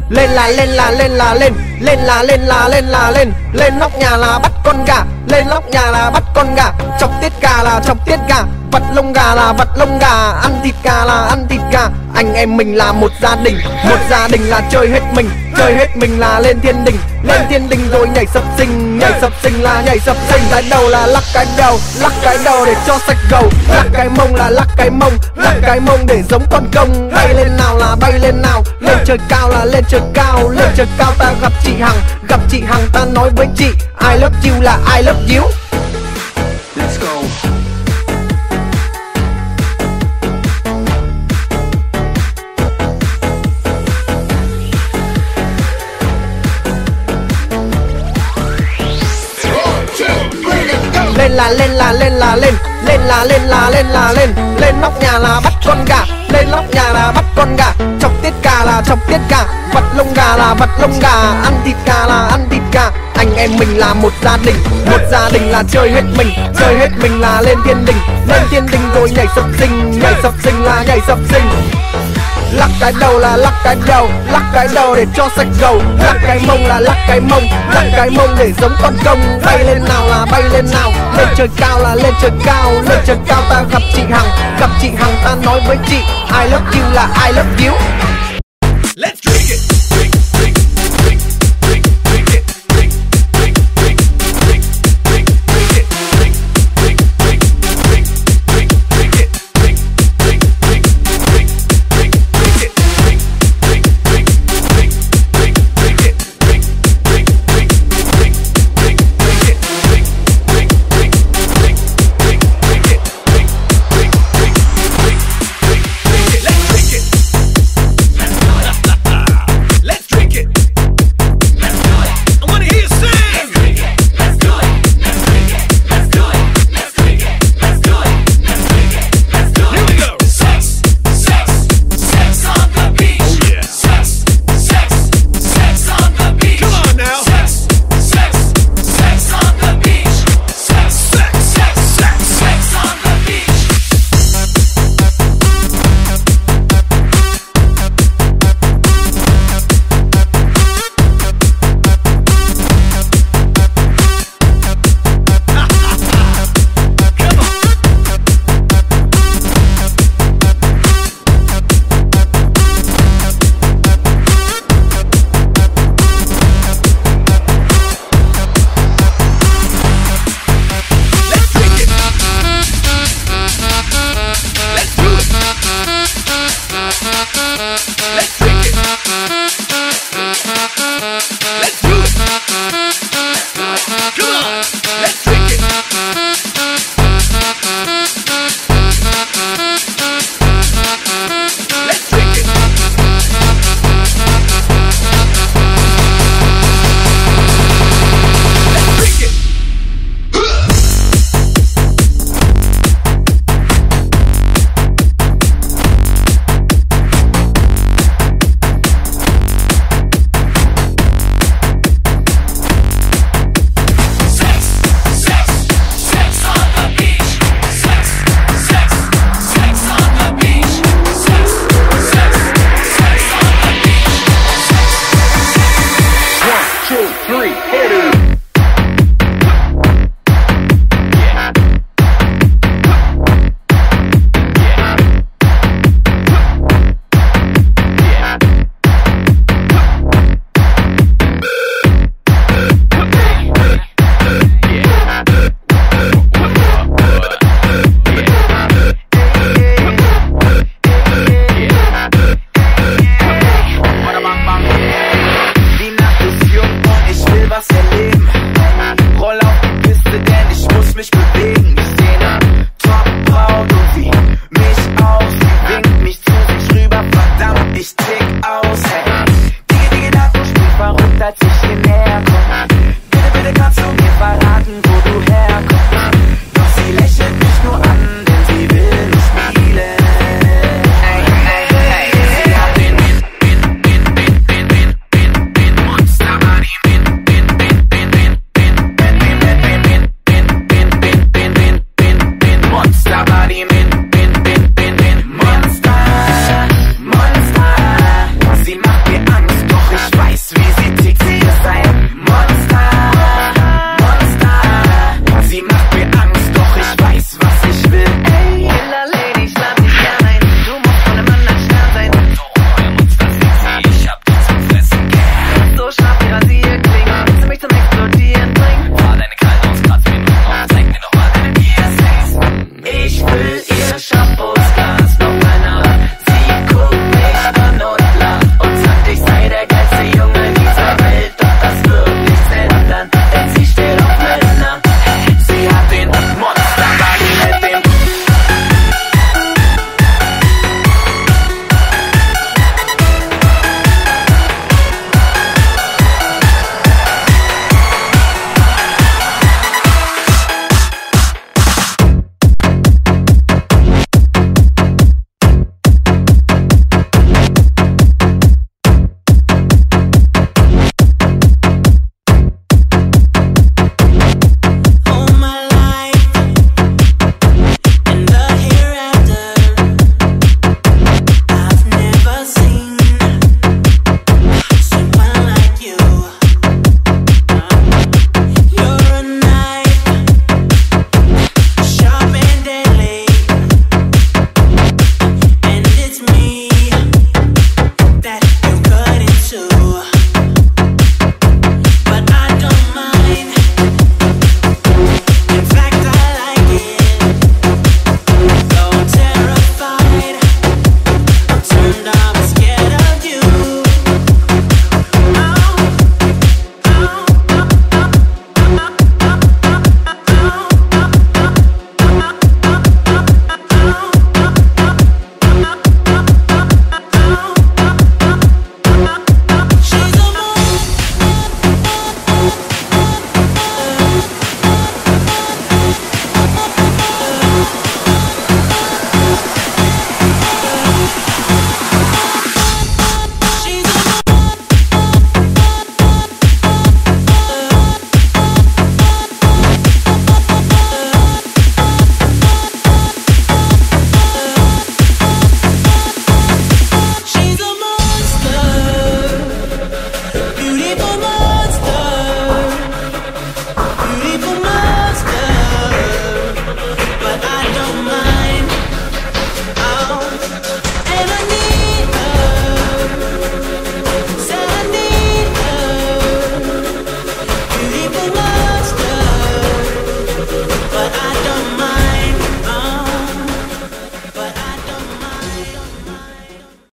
Lên là lên là lên là lên, lên là lên là lên là lên. Lên nóc nhà là bắt con gà, lên nóc nhà là bắt con gà. Chọc tiết gà là chọc tiết gà, vặt lông gà là vặt lông gà, ăn thịt gà là ăn thịt gà. Anh em mình là một gia đình, một gia đình là chơi hết mình, chơi hết mình là lên thiên đình, lên thiên đình rồi nhảy sập sinh, nhảy sập sinh là nhảy sập sinh. Cái đầu là lắc cái đầu để cho sạch gầu, lắc cái mông là lắc cái mông để giống con công. Bay lên nào là bay lên nào, lên trời cao là lên trời cao, lên trời cao ta gặp chị Hằng ta nói với chị I love you là I love you. Let's go. Lên là lên là lên là lên, lên là lên là lên là lên. Lên nóc nhà là bắt con gà, lên nóc nhà là bắt con gà. Chọc tiết gà là chọc tiết gà, vặt lông gà là vặt lông gà, ăn thịt gà là ăn thịt gà. Anh em mình là một gia đình là chơi hết mình, chơi hết mình là lên thiên đình, lên thiên đình rồi nhảy sập sinh là nhảy sập sinh. Lắc cái đầu là lắc cái đầu để cho sạch gầu, lắc cái mông là lắc cái mông để giống con công. Bay lên nào là bay lên nào, lên trời cao là lên trời cao, lên trời cao ta gặp chị Hằng ta nói với chị I love you là I love you. Let's drink it.